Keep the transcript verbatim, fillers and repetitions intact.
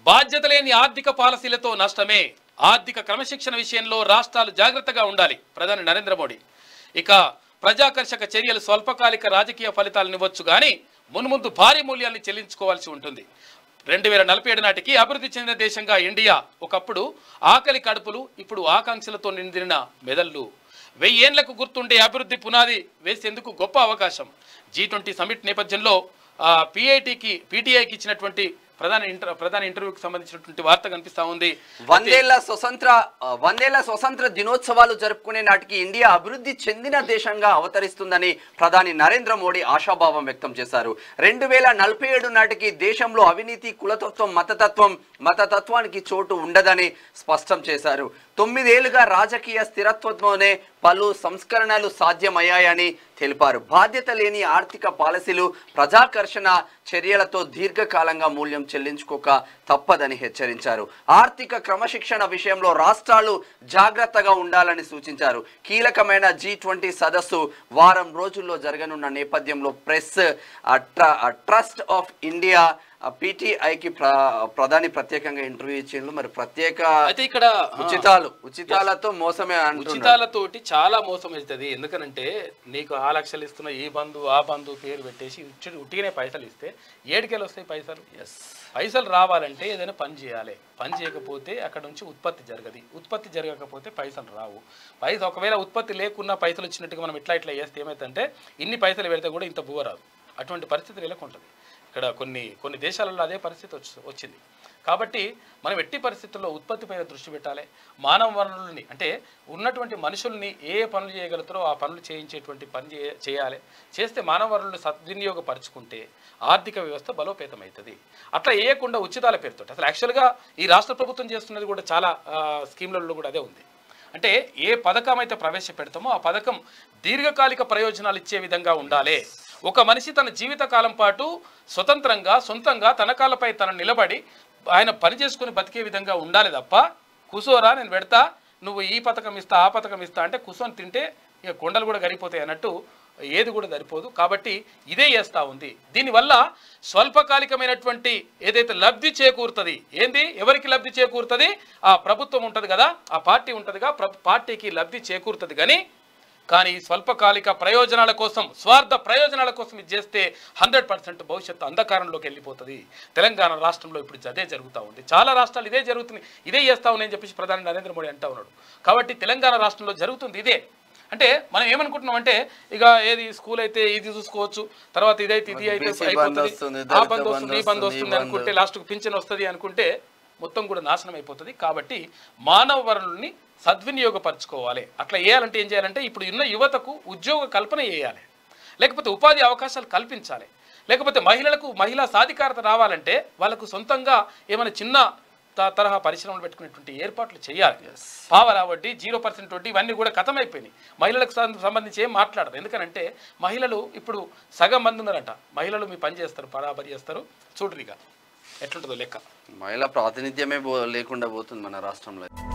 బాధ్యత లేని ఆర్థిక పాలసీలతో నష్టమే. ఆర్థిక క్రమశిక్షణ విషయంలో రాష్ట్రాలు జాగ్రత్తగా ఉండాలి ప్రధాని నరేంద్ర మోడీ. ఇక ప్రజాకర్షక చర్యలు స్వల్పకాలిక రాజకీయ ఫలితాలనివ్వచ్చు కానీ మున్ముందు భారీ మూల్యాన్ని చెల్లించుకోవాల్సి ఉంటుంది. రెండు వేల నలభై ఏడు నాటికి అభివృద్ధి చెందిన దేశంగా ఇండియా ఒకప్పుడు ఆకలి కడుపులు, ఇప్పుడు ఆకాంక్షలతో నిండిన మెదళ్ళు. వెయ్యేళ్లకు గుర్తుండే అభివృద్ధి పునాది వేసేందుకు గొప్ప అవకాశం. జీ ట్వంటీ సమిట్ నేపథ్యంలో పిఐటికి పీటీఐకి ఇచ్చినటువంటి ప్రధాన ఇంటర్ ప్రధాన ఇంటర్వ్యూకి సంబంధించినటువంటి వార్త కనిపిస్తా ఉంది. వందేళ్ల స్వతంత్ర వందేళ్ల స్వతంత్ర దినోత్సవాలు జరుపుకునే నాటికి ఇండియా అభివృద్ధి చెందిన దేశంగా అవతరిస్తుందని ప్రధాని నరేంద్ర మోడీ ఆశాభావం వ్యక్తం చేశారు. రెండు వేల నలభై ఏడు నాటికి దేశంలో అవినీతి, కులతత్వం, మతతత్వం మతతత్వానికి చోటు ఉండదని స్పష్టం చేశారు. తొమ్మిదేళ్లుగా రాజకీయ స్థిరత్వంతోనే పలు సంస్కరణలు సాధ్యమయ్యాయని తెలిపారు. బాధ్యత లేని ఆర్థిక పాలసీలు, ప్రజాకర్షణ చర్యలతో దీర్ఘకాలంగా మూల్యం చెల్లించుకోక తప్పదని హెచ్చరించారు. ఆర్థిక క్రమశిక్షణ విషయంలో రాష్ట్రాలు జాగ్రత్తగా ఉండాలని సూచించారు. కీలకమైన జీ ట్వంటీ సదస్సు వారం రోజుల్లో జరగనున్న నేపథ్యంలో ప్రెస్ ట్రస్ట్ ఆఫ్ ఇండియా పీటీఐకి ప్రధాని ప్రత్యేకంగా ఇంటర్వ్యూ ఇచ్చిండ్రు. మరి ప్రత్యేక అయితే ఇక్కడ ఉచితాలు ఉచితాలతో మోసమే, ఉచితాలతోటి చాలా మోసం అవుతుంది. ఎందుకనంటే నీకు ఆ లక్షలు ఇస్తున్న ఈ బంధు ఆ బంధు పేరు పెట్టేసి ఉట్టిగానే పైసలు ఇస్తే ఏడుకెళ్ళి వస్తాయి పైసలు. ఎస్, పైసలు రావాలంటే ఏదైనా పని చేయాలి. పని చేయకపోతే అక్కడ నుంచి ఉత్పత్తి జరగదు. ఉత్పత్తి జరగకపోతే పైసలు రావు. పైసలు ఒకవేళ ఉత్పత్తి లేకున్నా పైసలు వచ్చినట్టుగా మనం ఇట్లా ఇట్లా చేస్తే ఏమవుతుందంటే ఇన్ని పైసలు పెడితే కూడా ఇంత బువ్వ రాదు. అటువంటి పరిస్థితి వీళ్ళకుంటుంది. ఇక్కడ కొన్ని కొన్ని దేశాలలో అదే పరిస్థితి వచ్చింది. కాబట్టి మనం ఎట్టి పరిస్థితుల్లో ఉత్పత్తి పైన దృష్టి పెట్టాలి. మానవ వనరులని అంటే ఉన్నటువంటి మనుషుల్ని ఏ పనులు చేయగలుగుతారో ఆ పనులు చేయించేటువంటి పని చేయాలి. చేస్తే మానవ వనరులను సద్వినియోగపరుచుకుంటే ఆర్థిక వ్యవస్థ బలోపేతం అవుతుంది. అట్లా వేయకుండా ఉచితాల పేరుతో అసలు యాక్చువల్గా ఈ రాష్ట్ర ప్రభుత్వం చేస్తున్నది కూడా చాలా స్కీమ్లలో కూడా అదే ఉంది. అంటే ఏ పథకం అయితే ప్రవేశపెడతామో ఆ పథకం దీర్ఘకాలిక ప్రయోజనాలు ఇచ్చే విధంగా ఉండాలి. ఒక మనిషి తన జీవితకాలం పాటు స్వతంత్రంగా సొంతంగా తన కాళ్ళపై తన నిలబడి ఆయన పని చేసుకుని బతికే విధంగా ఉండాలి తప్ప కుసోరా నేను పెడతా నువ్వు ఈ పథకం ఇస్తా ఆ పథకం ఇస్తా అంటే కుసోని తింటే ఇక కొండలు కూడా గరిపోతాయి అన్నట్టు ఏది కూడా సరిపోదు. కాబట్టి ఇదే చేస్తూ ఉంది. దీనివల్ల స్వల్పకాలికమైనటువంటి ఏదైతే లబ్ధి చేకూరుతుంది, ఏంది ఎవరికి లబ్ధి చేకూరుతుంది? ఆ ప్రభుత్వం ఉంటుంది కదా, ఆ పార్టీ ఉంటుందిగా, పార్టీకి లబ్ధి చేకూరుతుంది. కానీ కానీ స్వల్పకాలిక ప్రయోజనాల కోసం, స్వార్థ ప్రయోజనాల కోసం ఇది చేస్తే హండ్రెడ్ పర్సెంట్ భవిష్యత్తు అంధకారంలోకి వెళ్ళిపోతుంది. తెలంగాణ రాష్ట్రంలో ఇప్పుడు అదే జరుగుతూ ఉంది. చాలా రాష్ట్రాలు ఇదే జరుగుతుంది, ఇదే చేస్తా ఉన్నాయని చెప్పేసి ప్రధాని నరేంద్ర మోడీ అంటూ ఉన్నాడు. కాబట్టి తెలంగాణ రాష్ట్రంలో జరుగుతుంది ఇదే. అంటే మనం ఏమనుకుంటున్నాం అంటే ఇక ఏది స్కూల్ అయితే ఇది చూసుకోవచ్చు, తర్వాత ఇదైతే ఇది అయితే అయిపోతుంది, ఆ బంద్ వస్తుంది ఈ బంద్ వస్తుంది అనుకుంటే లాస్ట్కు పింఛన్ వస్తుంది అనుకుంటే మొత్తం కూడా నాశనం అయిపోతుంది. కాబట్టి మానవ వనరుల్ని సద్వినియోగపరచుకోవాలి. అట్లా వేయాలంటే ఏం చేయాలంటే ఇప్పుడు ఉన్న యువతకు ఉద్యోగ కల్పన చేయాలి, లేకపోతే ఉపాధి అవకాశాలు కల్పించాలి, లేకపోతే మహిళలకు మహిళా సాధికారత రావాలంటే వాళ్ళకు సొంతంగా ఏమైనా చిన్న తరహా పరిశ్రమలు పెట్టుకునేటువంటి ఏర్పాట్లు చేయాలి. పావలా వడ్డీ, జీరో పర్సెంట్ వడ్డీ ఇవన్నీ కూడా ఖతమైపోయినాయి. మహిళలకు సంబంధించి ఏం మాట్లాడరు. ఎందుకనంటే మహిళలు ఇప్పుడు సగం మంది ఉన్నారంట. మహిళలు మీ పని చేస్తారు, బరాబరి చేస్తారు. చూడరిగా ఎట్లుంటుందో లెక్క. మహిళా ప్రాతినిధ్యమే లేకుండా పోతుంది మన రాష్ట్రంలో.